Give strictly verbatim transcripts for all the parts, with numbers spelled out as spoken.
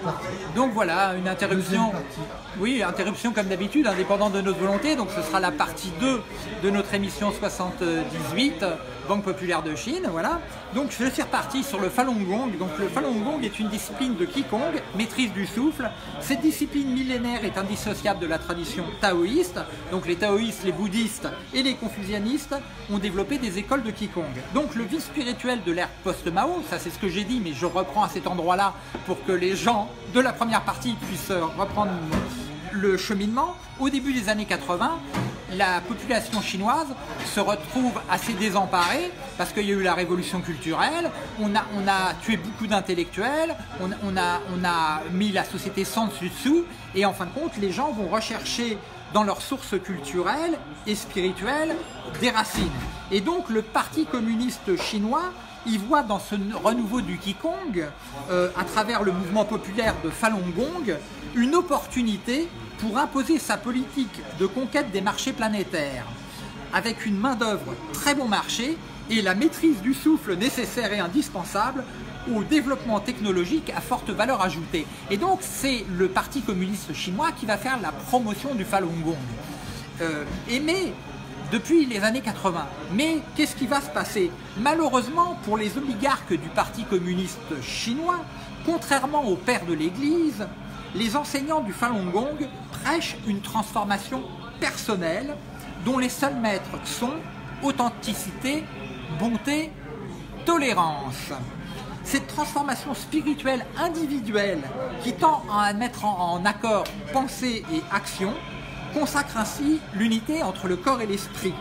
Donc voilà, une interruption. Oui, interruption comme d'habitude, indépendante de notre volonté. Donc ce sera la partie deux de notre émission soixante-dix-huit, Banque populaire de Chine. Voilà. Donc je suis reparti sur le Falun Gong. Donc le Falun Gong est une discipline de Qigong, maîtrise du souffle. Cette discipline millénaire est indissociable de la tradition taoïste. Donc les taoïstes, les bouddhistes et les confucianistes ont développé des écoles de Qigong. Donc le vie spirituel de l'ère post-Mao, ça c'est ce que j'ai dit, mais je reprends à cet endroit-là pour que les gens de la première partie puissent reprendre le cheminement. Au début des années quatre-vingt, la population chinoise se retrouve assez désemparée parce qu'il y a eu la révolution culturelle, on a, on a tué beaucoup d'intellectuels, on, on, a, on a mis la société sans dessus-dessous, et en fin de compte, les gens vont rechercher dans leurs sources culturelles et spirituelles des racines. Et donc le Parti communiste chinois, il voit dans ce renouveau du Qigong, euh, à travers le mouvement populaire de Falun Gong, une opportunité pour imposer sa politique de conquête des marchés planétaires, avec une main-d'œuvre très bon marché et la maîtrise du souffle nécessaire et indispensable au développement technologique à forte valeur ajoutée. Et donc c'est le Parti communiste chinois qui va faire la promotion du Falun Gong. Euh, et mais, depuis les années quatre-vingt. Mais qu'est-ce qui va se passer? Malheureusement, pour les oligarques du Parti communiste chinois, contrairement aux pères de l'Église, les enseignants du Falun Gong prêchent une transformation personnelle dont les seuls maîtres sont authenticité, bonté, tolérance. Cette transformation spirituelle individuelle qui tend à mettre en, en accord pensée et action consacre ainsi l'unité entre le corps et l'esprit.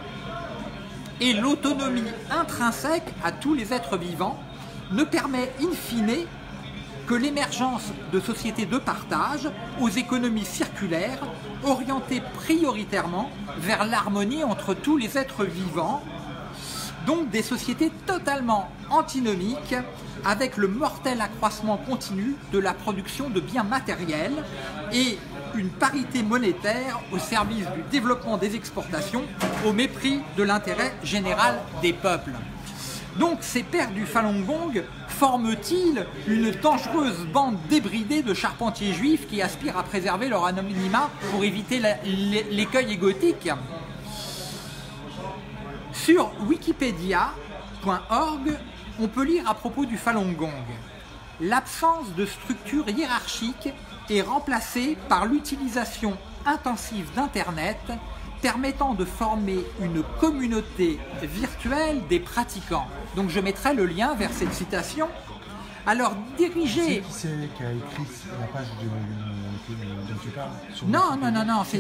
Et l'autonomie intrinsèque à tous les êtres vivants ne permet in fine que l'émergence de sociétés de partage aux économies circulaires orientées prioritairement vers l'harmonie entre tous les êtres vivants, donc des sociétés totalement antinomiques avec le mortel accroissement continu de la production de biens matériels et une parité monétaire au service du développement des exportations au mépris de l'intérêt général des peuples. Donc ces pères du Falun Gong forment-ils une dangereuse bande débridée de charpentiers juifs qui aspirent à préserver leur anonymat pour éviter l'écueil égotique? Sur wikipédia point org, on peut lire à propos du Falun Gong: l'absence de structure hiérarchique est remplacée par l'utilisation intensive d'Internet permettant de former une communauté virtuelle des pratiquants. Donc je mettrai le lien vers cette citation. Alors, diriger... Qui c'est qui a écrit la page de, de, dont tu parles? Non, non, non, non,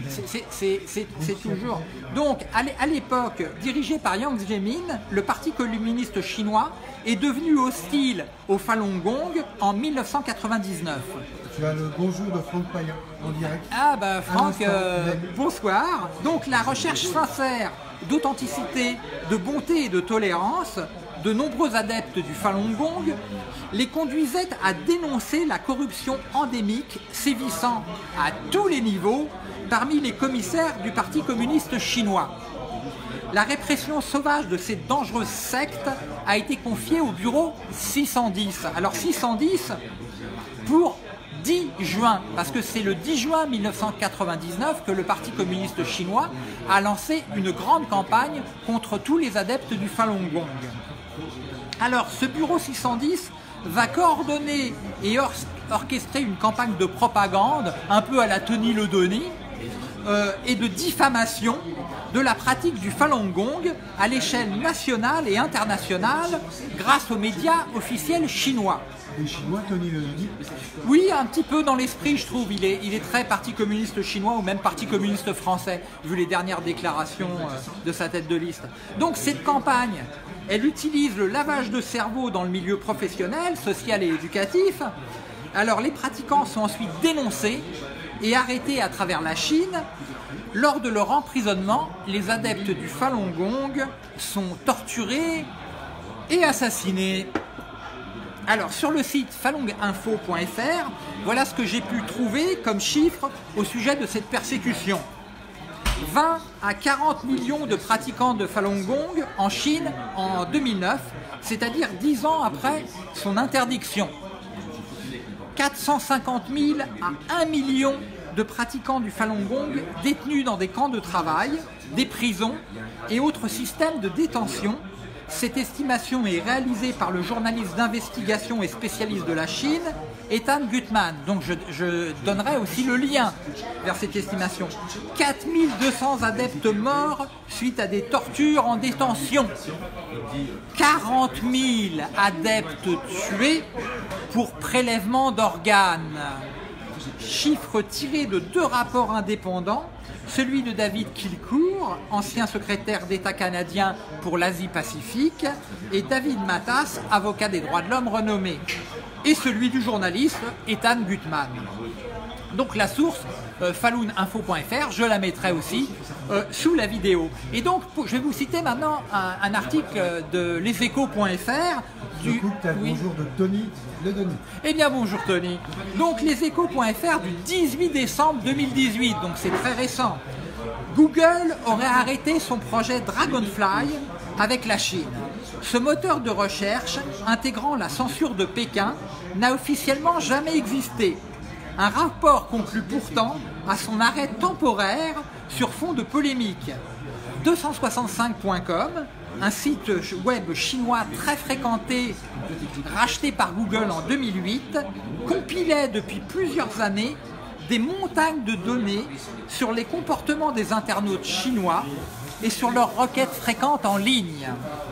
c'est toujours... Donc, à l'époque, dirigé par Jiang Zemin, le Parti communiste chinois est devenu hostile au Falun Gong en mille neuf cent quatre-vingt-dix-neuf. Tu as le bonjour de Franck Payan en direct. Ah bah Franck, euh, bonsoir. Donc la recherche sincère d'authenticité, de bonté et de tolérance de nombreux adeptes du Falun Gong les conduisait à dénoncer la corruption endémique sévissant à tous les niveaux parmi les commissaires du Parti communiste chinois. La répression sauvage de cette dangereuse secte a été confiée au bureau six cent dix. Alors six cent dix pour dix juin, parce que c'est le dix juin mille neuf cent quatre-vingt-dix-neuf que le Parti communiste chinois a lancé une grande campagne contre tous les adeptes du Falun Gong. Alors ce bureau six cent dix va coordonner et or orchestrer une campagne de propagande un peu à la Tony Le Denis euh, et de diffamation de la pratique du Falun Gong à l'échelle nationale et internationale grâce aux médias officiels chinois. Les Chinois, Tony Le Denis? Oui, un petit peu dans l'esprit, je trouve. Il est, il est très Parti communiste chinois ou même Parti communiste français, vu les dernières déclarations euh, de sa tête de liste. Donc cette campagne, elle utilise le lavage de cerveau dans le milieu professionnel, social et éducatif. Alors les pratiquants sont ensuite dénoncés et arrêtés à travers la Chine. Lors de leur emprisonnement, les adeptes du Falun Gong sont torturés et assassinés. Alors sur le site falung info point F R, voilà ce que j'ai pu trouver comme chiffre au sujet de cette persécution. vingt à quarante millions de pratiquants de Falun Gong en Chine en deux mille neuf, c'est-à-dire dix ans après son interdiction. quatre cent cinquante mille à un million de pratiquants du Falun Gong détenus dans des camps de travail, des prisons et autres systèmes de détention. Cette estimation est réalisée par le journaliste d'investigation et spécialiste de la Chine, Ethan Gutmann. Donc je, je donnerai aussi le lien vers cette estimation. quatre mille deux cents adeptes morts suite à des tortures en détention. quarante mille adeptes tués pour prélèvement d'organes. Chiffre tiré de deux rapports indépendants, celui de David Kilcour, ancien secrétaire d'État canadien pour l'Asie-Pacifique, et David Matas, avocat des droits de l'homme renommé, et celui du journaliste Ethan Gutmann. Donc la source, euh, falun info point F R, je la mettrai aussi euh, sous la vidéo. Et donc, je vais vous citer maintenant un, un article de leséchos point F R. Du coup, tu as le oui. bonjour de Tony Le Denis. Eh bien, bonjour Tony. Donc, leséchos point F R du dix-huit décembre deux mille dix-huit, donc c'est très récent. Google aurait arrêté son projet Dragonfly avec la Chine. Ce moteur de recherche, intégrant la censure de Pékin, n'a officiellement jamais existé. Un rapport conclut pourtant à son arrêt temporaire sur fond de polémique. deux cent soixante-cinq point com, un site web chinois très fréquenté, racheté par Google en deux mille huit, compilait depuis plusieurs années des montagnes de données sur les comportements des internautes chinois et sur leurs requêtes fréquentes en ligne.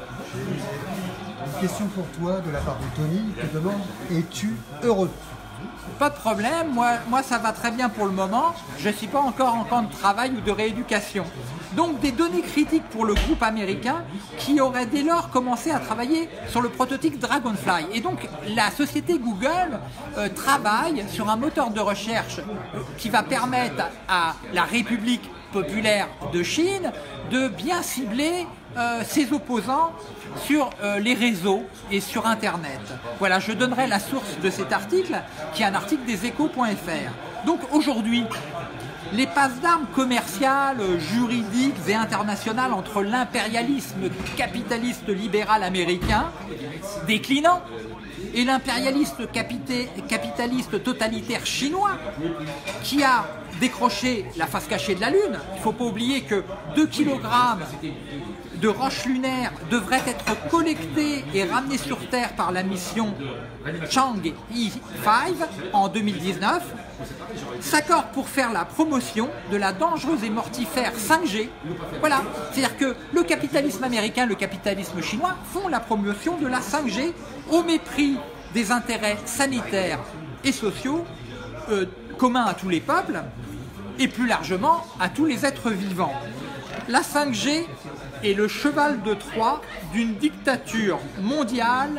Une question pour toi de la part de Tony, il te demande, es-tu heureux? Pas de problème, moi, moi ça va très bien pour le moment, je ne suis pas encore en camp de travail ou de rééducation. Donc des données critiques pour le groupe américain qui aurait dès lors commencé à travailler sur le prototype Dragonfly. Et donc la société Google euh, travaille sur un moteur de recherche euh, qui va permettre à la République populaire de Chine de bien cibler euh, ses opposants sur euh, les réseaux et sur Internet. Voilà, je donnerai la source de cet article, qui est un article des échos point F R. Donc aujourd'hui, les passes d'armes commerciales, juridiques et internationales entre l'impérialisme capitaliste libéral américain, déclinant, et l'impérialiste capitaliste totalitaire chinois, qui a décroché la face cachée de la Lune. Il ne faut pas oublier que deux kilogrammes de roches lunaires devraient être collectés et ramenés sur Terre par la mission Chang'e cinq en deux mille dix-neuf, s'accordent pour faire la promotion de la dangereuse et mortifère cinq G. Voilà, c'est-à-dire que le capitalisme américain, le capitalisme chinois font la promotion de la cinq G au mépris des intérêts sanitaires et sociaux euh, communs à tous les peuples et plus largement à tous les êtres vivants. La cinq G est le cheval de Troie d'une dictature mondiale,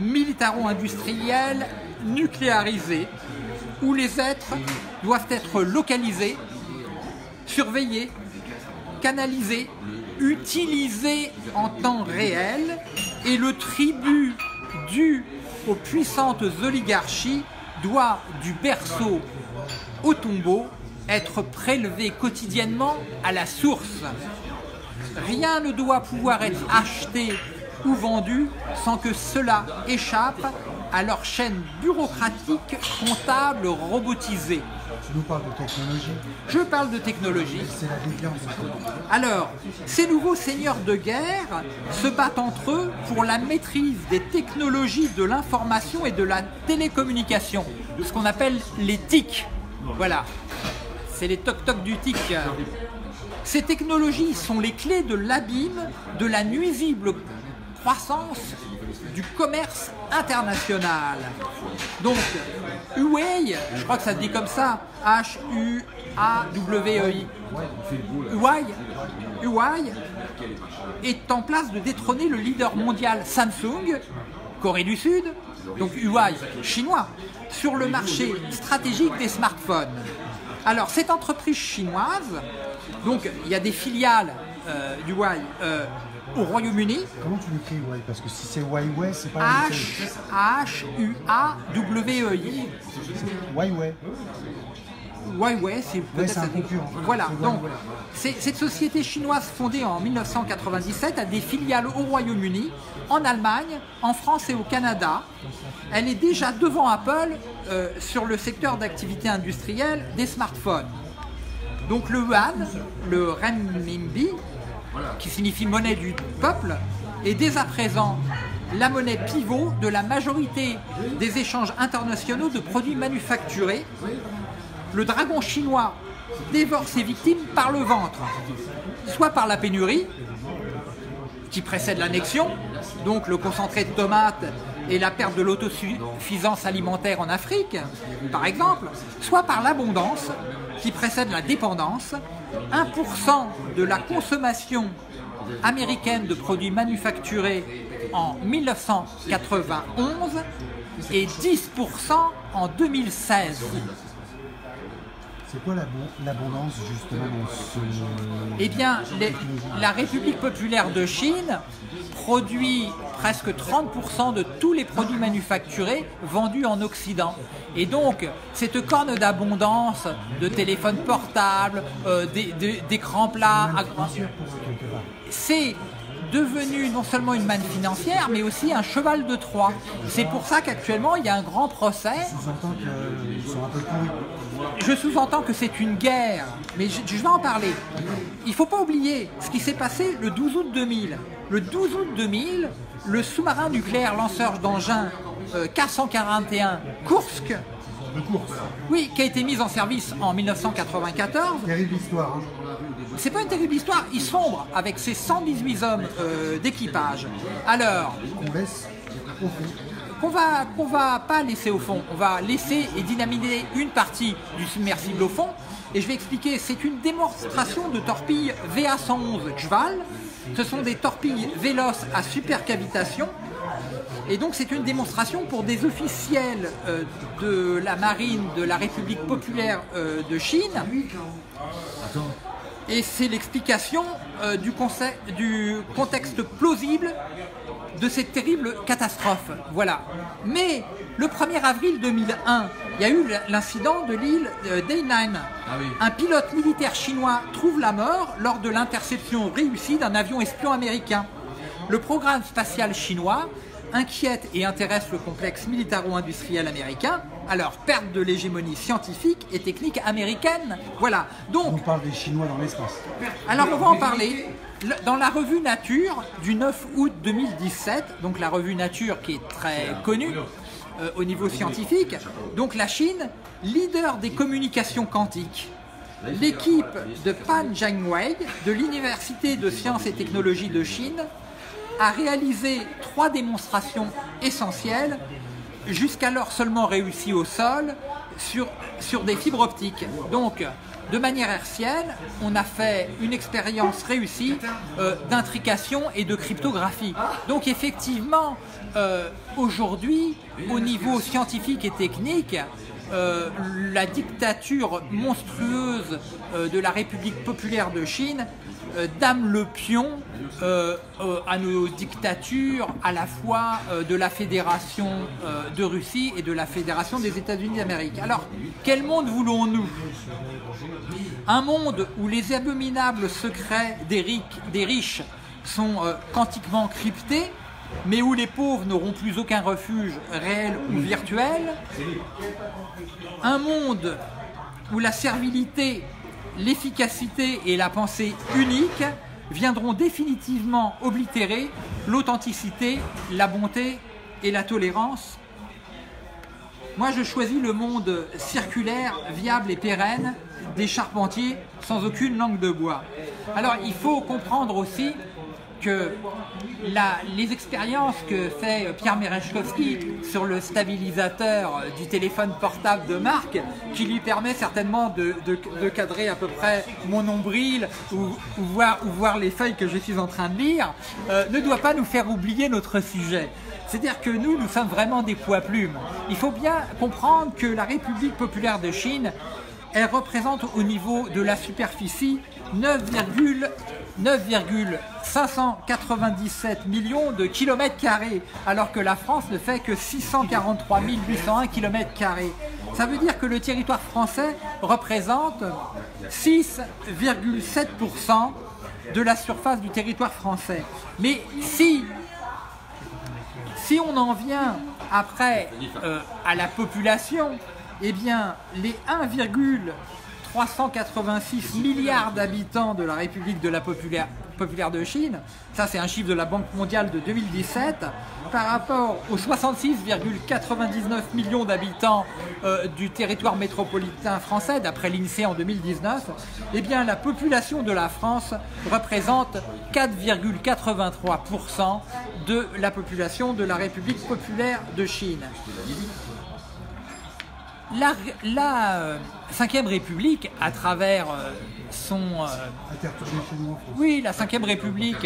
militaro-industrielle, nucléarisée, où les êtres doivent être localisés, surveillés, canalisés, utilisés en temps réel, et le tribut dû aux puissantes oligarchies doit, du berceau au tombeau, être prélevé quotidiennement à la source. Rien ne doit pouvoir être acheté ou vendu sans que cela échappe à leur chaîne bureaucratique, comptable, robotisée. Tu nous parles de technologie. Je parle de technologie. C'est la déviance. Alors, ces nouveaux seigneurs de guerre se battent entre eux pour la maîtrise des technologies de l'information et de la télécommunication, ce qu'on appelle les T I C. Voilà, c'est les toc-toc du T I C. Ces technologies sont les clés de l'abîme de la nuisible croissance du commerce international. Donc, Huawei, je crois que ça se dit comme ça, H U A W E I, Huawei, Huawei est en place de détrôner le leader mondial Samsung, Corée du Sud, donc Huawei, chinois, sur le marché stratégique des smartphones. Alors, cette entreprise chinoise, donc il y a des filiales euh, du Huawei euh, au Royaume-Uni. Comment tu l'écris, Huawei? Parce que si c'est Huawei, c'est pas H U A W E I. Huawei. Huawei, c'est peut-être c'est un concurrent. Voilà, C'est donc Huawei. c'est- cette société chinoise fondée en mille neuf cent quatre-vingt-dix-sept a des filiales au Royaume-Uni, en Allemagne, en France et au Canada. Elle est déjà devant Apple euh, sur le secteur d'activité industrielle des smartphones. Donc le yuan, le renminbi, qui signifie monnaie du peuple, est dès à présent la monnaie pivot de la majorité des échanges internationaux de produits manufacturés. Le dragon chinois dévore ses victimes par le ventre, soit par la pénurie, qui précède l'annexion, donc le concentré de tomates et la perte de l'autosuffisance alimentaire en Afrique, par exemple, soit par l'abondance, qui précède la dépendance. un pour cent de la consommation américaine de produits manufacturés en mille neuf cent quatre-vingt-onze et dix pour cent en deux mille seize. C'est quoi l'abondance justement dans ce... Eh bien, les, la République populaire de Chine produit presque trente pour cent de tous les produits manufacturés vendus en Occident. Et donc, cette corne d'abondance de téléphones portables, euh, d'écrans plats, c'est devenu non seulement une manne financière, mais aussi un cheval de Troie. C'est pour ça qu'actuellement, il y a un grand procès. Je sous-entends qu'ils sont un peu pourris. Je sous-entends que c'est une guerre, mais je, je vais en parler. Il ne faut pas oublier ce qui s'est passé le douze août deux mille. Le douze août deux mille, le sous-marin nucléaire lanceur d'engins euh, K cent quarante et un Kursk, De course. oui, qui a été mis en service en mille neuf cent quatre-vingt-quatorze. Terrible histoire. Hein. C'est pas une terrible histoire, il sombre avec ses cent dix-huit hommes euh, d'équipage. Alors, On laisse au fond. qu'on va, qu'on va pas laisser au fond, on va laisser et dynamiter une partie du submersible au fond. Et je vais expliquer, c'est une démonstration de torpilles V A cent onze Jval. Ce sont des torpilles véloces à supercavitation. Et donc c'est une démonstration pour des officiels euh, de la marine de la République populaire euh, de Chine. Et c'est l'explication euh, du, du contexte plausible de cette terrible catastrophe. Voilà. Mais le premier avril deux mille un, il y a eu l'incident de l'île euh, d'Hainan. Ah oui. Un pilote militaire chinois trouve la mort lors de l'interception réussie d'un avion espion américain. Le programme spatial chinois inquiète et intéresse le complexe militaro-industriel américain, alors perte de l'hégémonie scientifique et technique américaine. Voilà. Donc, On parle des Chinois dans l'espace. alors on va en parler. Dans la revue Nature du neuf août deux mille dix-sept, donc la revue Nature qui est très connue euh, au niveau scientifique, donc la Chine, leader des communications quantiques. L'équipe de Pan Jianwei de l'Université de sciences et technologies de Chine a réalisé trois démonstrations essentielles, jusqu'alors seulement réussies au sol, sur, sur des fibres optiques. Donc, de manière hertzienne, on a fait une expérience réussie euh, d'intrication et de cryptographie. Donc effectivement, euh, aujourd'hui, au niveau scientifique et technique, euh, la dictature monstrueuse euh, de la République populaire de Chine euh, dame le pion euh, euh, à nos dictatures, à la fois euh, de la Fédération euh, de Russie et de la Fédération des États-Unis d'Amérique. Alors, quel monde voulons-nous ? Un monde où les abominables secrets des, ric, des riches sont euh, quantiquement cryptés, mais où les pauvres n'auront plus aucun refuge réel ou virtuel. Un monde où la servilité, l'efficacité et la pensée unique viendront définitivement oblitérer l'authenticité, la bonté et la tolérance. Moi, je choisis le monde circulaire, viable et pérenne des charpentiers sans aucune langue de bois. Alors, il faut comprendre aussi que la, les expériences que fait Pierre Merechkovski sur le stabilisateur du téléphone portable de marque, qui lui permet certainement de, de, de cadrer à peu près mon nombril ou, ou, voir, ou voir les feuilles que je suis en train de lire, euh, ne doit pas nous faire oublier notre sujet. C'est-à-dire que nous, nous sommes vraiment des poids-plumes. Il faut bien comprendre que la République populaire de Chine, elle représente au niveau de la superficie neuf virgule cinq cent quatre-vingt-dix-sept millions de kilomètres carrés, alors que la France ne fait que six cent quarante-trois mille huit cent un kilomètres carrés. Ça veut dire que le territoire français représente six virgule sept pour cent de la surface du territoire français. Mais si, si on en vient après euh, à la population, eh bien les un virgule trois cent quatre-vingt-six milliards d'habitants de la République de la populaire, populaire de Chine, ça c'est un chiffre de la Banque mondiale de deux mille dix-sept, par rapport aux soixante-six virgule quatre-vingt-dix-neuf millions d'habitants euh, du territoire métropolitain français, d'après l'INSEE en deux mille dix-neuf, eh bien la population de la France représente quatre virgule quatre-vingt-trois pour cent de la population de la République populaire de Chine. La, la euh, cinquième République, à travers euh, son... Euh, oui, la cinquième République,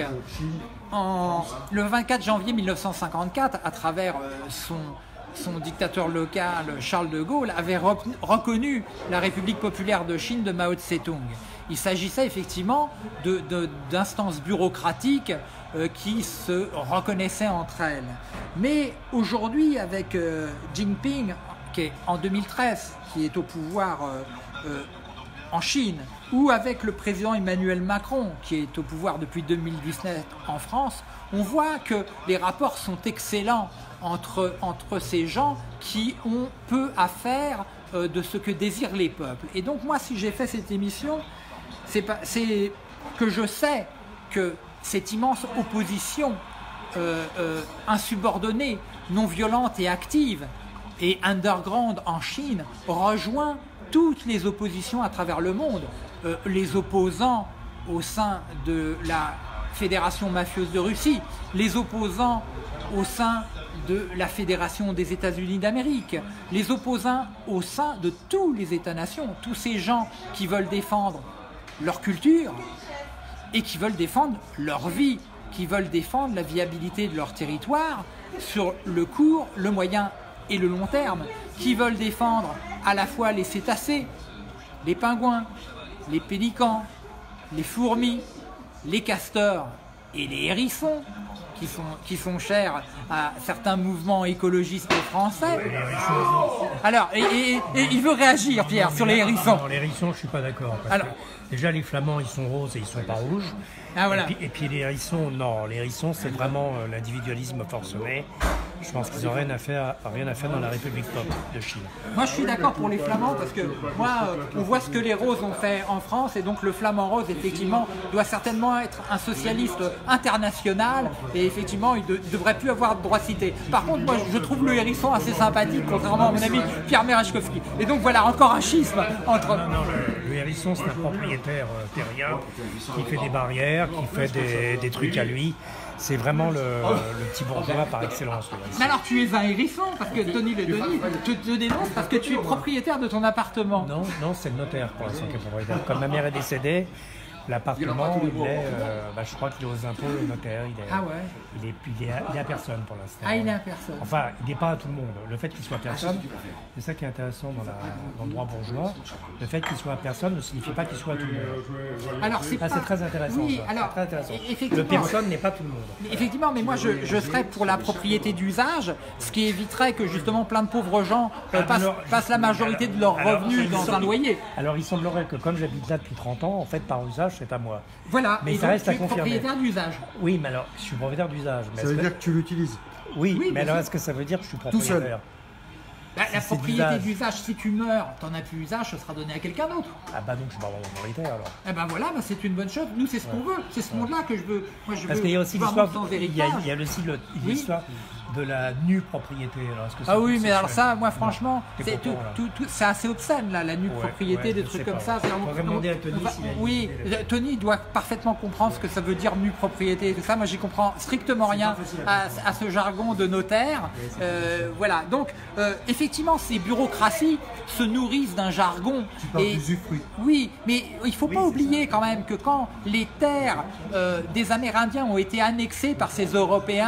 en, le vingt-quatre janvier mille neuf cent cinquante-quatre, à travers euh, son, son dictateur local, Charles de Gaulle, avait re reconnu la République populaire de Chine de Mao Tse-tung. Il s'agissait effectivement d'instances bureaucratiques euh, qui se reconnaissaient entre elles. Mais aujourd'hui, avec euh, Jinping, qui est en deux mille treize, qui est au pouvoir euh, euh, en Chine, ou avec le président Emmanuel Macron, qui est au pouvoir depuis deux mille dix-neuf en France, on voit que les rapports sont excellents entre, entre ces gens qui ont peu à faire euh, de ce que désirent les peuples. Et donc moi, si j'ai fait cette émission, c'est que je sais que cette immense opposition euh, euh, insubordonnée, non violente et active, et underground en Chine rejoint toutes les oppositions à travers le monde. Euh, les opposants au sein de la Fédération mafieuse de Russie, les opposants au sein de la Fédération des États-Unis d'Amérique, les opposants au sein de tous les États-nations, tous ces gens qui veulent défendre leur culture et qui veulent défendre leur vie, qui veulent défendre la viabilité de leur territoire sur le court, le moyen et le long terme, qui veulent défendre à la fois les cétacés, les pingouins, les pélicans, les fourmis, les castors et les hérissons, qui sont, qui sont chers à certains mouvements écologistes français. Alors, et, et, et il veut réagir, Pierre, sur les hérissons. Non, les hérissons, je ne suis pas d'accord. Déjà, les flamands, ils sont roses et ils ne sont pas rouges. Ah, voilà. et, puis, et puis les hérissons, non, les hérissons, c'est vraiment euh, l'individualisme forcené. Je pense qu'ils n'ont rien à faire, rien à faire dans la République pop de Chine. Moi, je suis d'accord pour les flamands parce que moi, euh, on voit ce que les roses ont fait en France et donc le flamand rose, effectivement, doit certainement être un socialiste international et effectivement, il ne de, devrait plus avoir de droit de cité. Par contre, moi, je trouve le hérisson assez sympathique, contrairement à mon ami Pierre Merechkovski. Et donc voilà, encore un schisme entre... Non, non, le, le hérisson, c'est un propriétaire euh, terrien qui fait des barrières, qui fait des, des trucs à lui. C'est vraiment le, le petit bourgeois par excellence. Mais alors tu es un hérisson, parce que Tony le Denis te, te dénonce parce que tu es propriétaire de ton appartement. Non, non, c'est le notaire pour l'instant qui est propriétaire. Comme ma mère est décédée, l'appartement, il est, euh, bah, je crois qu'il est aux impôts, le notaire, il est, ah ouais. il est, il est, à, il est à personne pour l'instant. Ah, il est à personne. Enfin, il n'est pas à tout le monde. Le fait qu'il soit personne, c'est ça qui est intéressant dans, la, dans le droit bourgeois. Le fait qu'il soit à personne ne signifie pas qu'il soit à tout le monde. Alors c'est ah, pas... très intéressant. Oui, ça. alors, très intéressant. Effectivement, le personne n'est pas tout le monde. Effectivement, mais moi je, je serais pour la propriété d'usage, ce qui éviterait que justement plein de pauvres gens euh, passent, alors, passent la majorité de leurs revenus dans un loyer. Alors il semblerait que comme j'habite là depuis trente ans, en fait par usage c'est à moi. Voilà, mais et ça donc reste tu à es confirmer. Propriétaire d'usage. Oui, mais alors je suis propriétaire d'usage. Ça veut dire que tu l'utilises. Oui, oui, mais alors est-ce que ça veut dire que je suis propriétaire? Tout seul. Bah, la propriété d'usage, si tu meurs, t'en as plus usage, ce sera donné à quelqu'un d'autre. Ah bah donc je suis pas vraiment propriétaire alors. Eh ben voilà, bah, c'est une bonne chose. Nous c'est ce qu'on veut, c'est ce monde-là que je veux. Moi, je Parce veux qu'il y a aussi l'histoire, il y a, il y a aussi l'histoire oui. de la nue propriété. Alors, est-ce que ah oui, mais alors ça, moi franchement, c'est tout, tout, tout, assez obscène là, la nue ouais, propriété, ouais, des trucs comme pas. ça. On va demander à Tony. Va, si oui, Tony doit parfaitement comprendre ce que ça veut dire nue propriété et tout ça. Moi, j'y comprends strictement rien à, à ce jargon de notaire. Euh, voilà, donc euh, effectivement, ces bureaucraties se nourrissent d'un jargon. Tu parles et, d'usufruit. Oui, mais il ne faut oui, pas oublier ça. quand même que quand les terres euh, des Amérindiens ont été annexées par ces Européens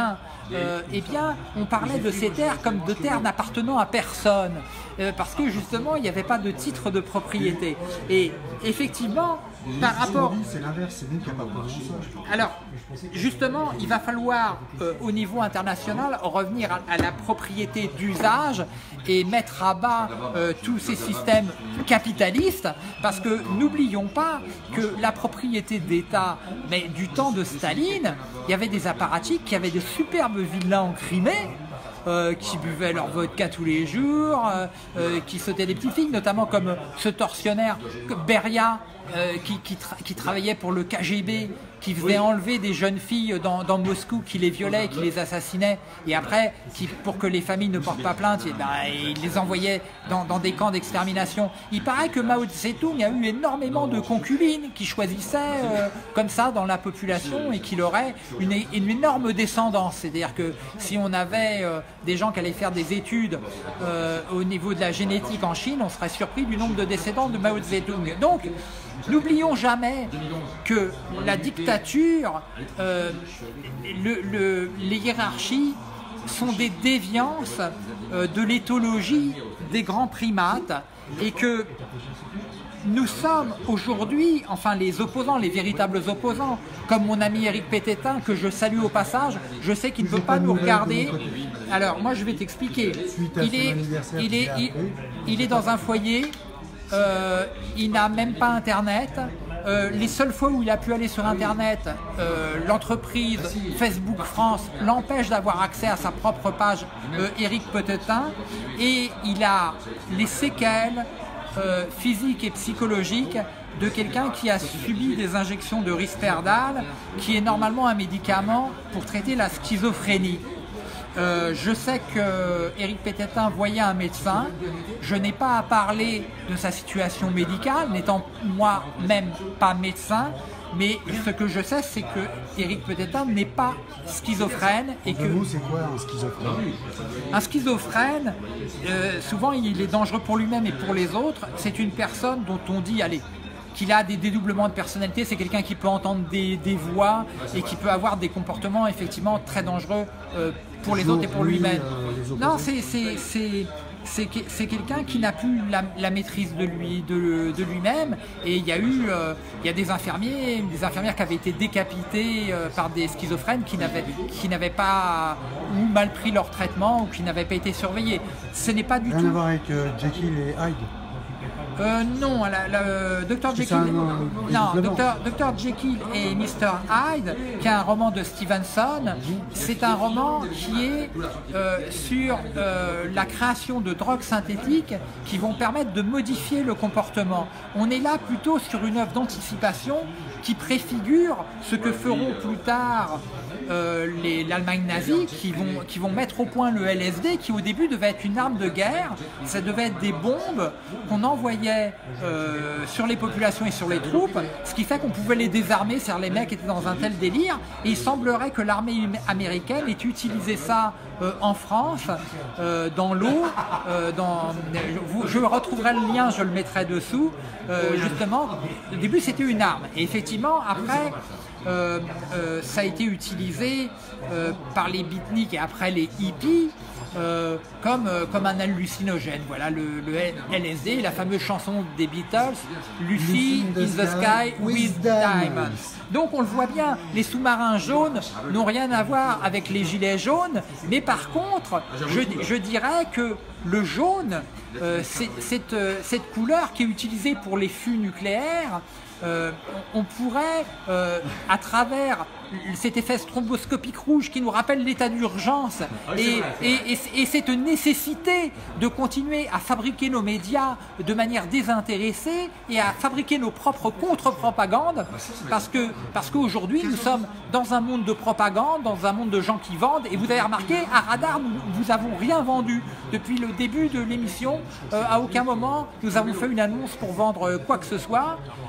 euh, eh bien, on parlait de ces terres comme de terres n'appartenant à personne, euh, parce que justement, il n'y avait pas de titre de propriété. Et effectivement, par rapport... C'est l'inverse, c'est nous qui appartenons ça. Alors, justement, il va falloir, euh, au niveau international, revenir à, à la propriété d'usage et mettre à bas euh, tous ces systèmes capitalistes, parce que n'oublions pas que la propriété d'État, mais du temps de Staline, il y avait des apparatchiks qui avaient de superbes villas en Crimée, Euh, qui buvaient leur vodka tous les jours, euh, euh, qui sautaient des petites filles, notamment comme ce tortionnaire Beria, euh, qui, qui, tra qui travaillait pour le K G B, qui faisait enlever des jeunes filles dans, dans Moscou, qui les violait, qui les assassinait, et après, qui, pour que les familles ne portent pas plainte, et ben, il les envoyait dans, dans des camps d'extermination. Il paraît que Mao Tse-tung a eu énormément de concubines qui choisissaient euh, comme ça dans la population et qu'il aurait une, une énorme descendance. C'est-à-dire que si on avait euh, des gens qui allaient faire des études euh, au niveau de la génétique en Chine, on serait surpris du nombre de descendants de Mao Tse-tung. Donc, n'oublions jamais que la dictature, euh, le, le, les hiérarchies sont des déviances euh, de l'éthologie des grands primates et que nous sommes aujourd'hui, enfin les opposants, les véritables opposants, comme mon ami Éric Pététin, que je salue au passage, je sais qu'il ne peut pas nous regarder. Alors moi je vais t'expliquer. Il est, il, est, il, il est dans un foyer, euh, il n'a même pas internet. Euh, les seules fois où il a pu aller sur internet, euh, l'entreprise Facebook France l'empêche d'avoir accès à sa propre page euh, Éric Pététin, et il a les séquelles Euh, physique et psychologique de quelqu'un qui a subi des injections de Risperdal, qui est normalement un médicament pour traiter la schizophrénie. Euh, je sais que Éric Pététin voyait un médecin. Je n'ai pas à parler de sa situation médicale, n'étant moi-même pas médecin, mais ce que je sais, c'est que Éric Pététin n'est pas schizophrène. Et que c'est quoi un schizophrène? Un schizophrène, euh, souvent il est dangereux pour lui-même et pour les autres. C'est une personne dont on dit, allez, qu'il a des dédoublements de personnalité. C'est quelqu'un qui peut entendre des, des voix et qui peut avoir des comportements effectivement très dangereux euh, pour les autres et pour lui-même. Euh, non, c'est c'est quelqu'un qui n'a plus la, la maîtrise de lui, de, de lui-même. Et il y a eu, euh, il y a des infirmiers, des infirmières qui avaient été décapitées euh, par des schizophrènes qui n'avaient qui n'avaient pas ou mal pris leur traitement ou qui n'avaient pas été surveillés. Ce n'est pas du Rien tout. à voir avec euh, Jekyll et Hyde. Euh, non, la, la, euh, docteur Jekyll, un, euh, non, docteur, docteur Jekyll et mister Hyde, qui est un roman de Stevenson. C'est un roman qui est euh, sur euh, la création de drogues synthétiques qui vont permettre de modifier le comportement. On est là plutôt sur une œuvre d'anticipation qui préfigure ce que feront plus tard euh, l'Allemagne nazie, qui vont, qui vont mettre au point le L S D, qui au début devait être une arme de guerre. Ça devait être des bombes qu'on envoyait Euh, sur les populations et sur les troupes, ce qui fait qu'on pouvait les désarmer, c'est-à-dire les mecs étaient dans un tel délire, et il semblerait que l'armée américaine ait utilisé ça euh, en France, euh, dans l'eau, euh, dans... je retrouverai le lien, je le mettrai dessous, euh, justement, au début c'était une arme, et effectivement après, euh, euh, ça a été utilisé euh, par les beatniks et après les hippies, Euh, comme, euh, comme un hallucinogène. Voilà le, le L S D, la fameuse chanson des Beatles, Lucy in the Sky with Diamonds. Donc on le voit bien, les sous-marins jaunes n'ont rien à voir avec les gilets jaunes, mais par contre, je, je dirais que le jaune, euh, c'est cette, euh, cette couleur qui est utilisée pour les fûts nucléaires, euh, on pourrait, euh, à travers cet effet stromboscopique rouge qui nous rappelle l'état d'urgence et, et, et, et cette nécessité de continuer à fabriquer nos médias de manière désintéressée et à fabriquer nos propres contre-propagandes, parce que parce qu'aujourd'hui nous sommes dans un monde de propagande, dans un monde de gens qui vendent, et vous avez remarqué, à Radar, nous vous avons rien vendu depuis le début de l'émission. Euh, à aucun moment nous avons fait une annonce pour vendre quoi que ce soit,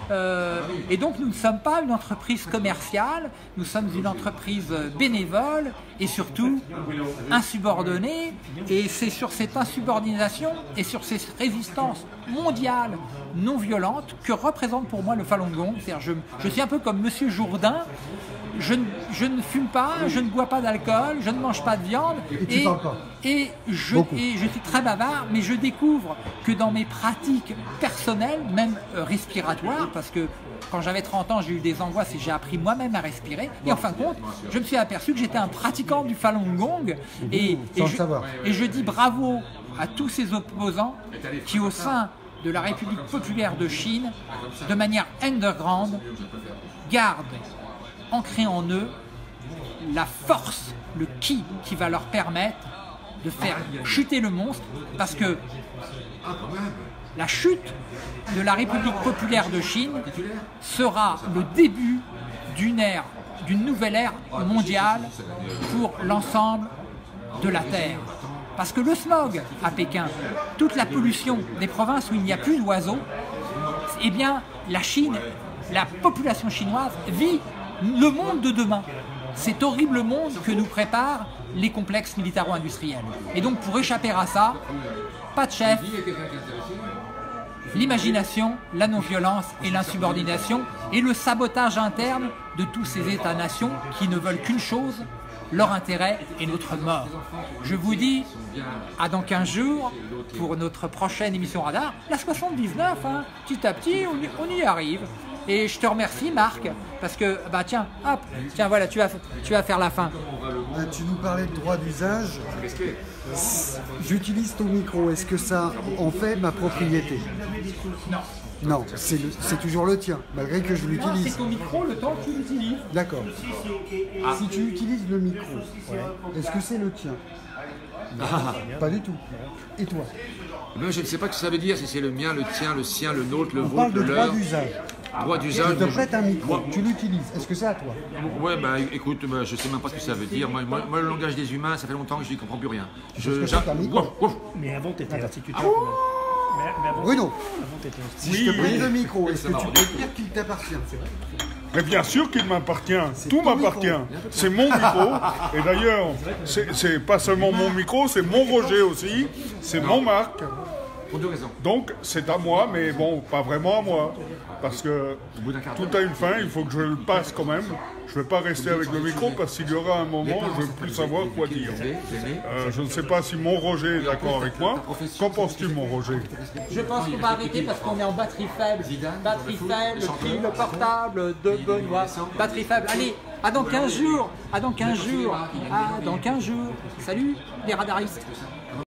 euh, et donc nous ne sommes pas une entreprise commerciale, nous sommes une entreprise bénévole et surtout insubordonnée, et c'est sur cette insubordination et sur ces résistances mondiales non violentes que représente pour moi le Falun Gong. C'est-à-dire, je, je suis un peu comme Monsieur Jourdain, je, ne- je ne fume pas, je ne bois pas d'alcool, je ne mange pas de viande. Et tu parles pas. Et je, Beaucoup. et je suis très bavard, mais je découvre que dans mes pratiques personnelles, même euh, respiratoires, parce que quand j'avais trente ans, j'ai eu des angoisses et j'ai appris moi-même à respirer. Et en fin de compte, je me suis aperçu que j'étais un pratiquant du Falun Gong. Et, Sans et le je, savoir. et je dis bravo à tous ces opposants qui, au sein de la République populaire de Chine, de manière underground, gardent ancré en eux la force, le ki qui va leur permettre de faire chuter le monstre, parce que la chute de la République populaire de Chine sera le début d'une ère, d'une nouvelle ère mondiale pour l'ensemble de la Terre. Parce que le smog à Pékin, toute la pollution des provinces où il n'y a plus d'oiseaux, eh bien la Chine, la population chinoise vit le monde de demain. Cet horrible monde que nous préparent les complexes militaro-industriels. Et donc pour échapper à ça, pas de chef, l'imagination, la non-violence et l'insubordination et le sabotage interne de tous ces États-nations qui ne veulent qu'une chose, leur intérêt et notre mort. Je vous dis à dans quinze jours pour notre prochaine émission Radar, la soixante-dix-neuf, hein, petit à petit on y, on y arrive. Et je te remercie Marc, parce que, bah tiens, hop, tiens voilà, tu vas, tu vas faire la fin. Euh, tu nous parlais de droit d'usage. J'utilise ton micro, est-ce que ça en fait ma propriété? Non. Non, c'est le- c'est toujours le tien, malgré que je Non, l'utilise. c'est ton micro le temps que tu l'utilises. D'accord. Si tu utilises le micro, est-ce que c'est le tien? Pas du tout. Et toi? Mais je ne sais pas ce que ça veut dire, si c'est le mien, le tien, le sien, le nôtre, le On vôtre, parle de le droit leur. d'usage. Droit Je d'usage. te je- prête un micro, Moi- tu l'utilises. Est-ce que c'est à toi? Ouais, bah écoute, bah, je sais même pas ce que ça veut dire. Moi, moi, moi, le langage des humains, ça fait longtemps que je n'y comprends plus rien. Je, que j'a- c'est un micro. Ouf, ouf. Mais avant, tu étais instituteur. quand même. Mais, mais avant, Bruno, avant t'étais si je te prête le micro, est-ce que tu peux dire qu'il t'appartient? Mais bien sûr qu'il m'appartient, tout ton m'appartient. micro. C'est mon micro. Et d'ailleurs, c'est c'est pas seulement mon micro, c'est mon Roger aussi, c'est mon Marc. Pour deux raisons. Donc c'est à moi, mais bon, pas vraiment à moi. Parce que tout a une fin, il faut que je le passe quand même. Je ne vais pas rester avec le micro parce qu'il y aura un moment où je ne vais plus savoir quoi dire. Euh, je ne sais pas si mon Roger est d'accord avec moi. Qu'en penses-tu, mon Roger? Je pense qu'on va arrêter parce qu'on est en batterie faible. Batterie faible, pile portable de Benoît. Batterie faible. Allez, à dans quinze jours. À dans quinze jours. À dans quinze jours. Salut les radaristes.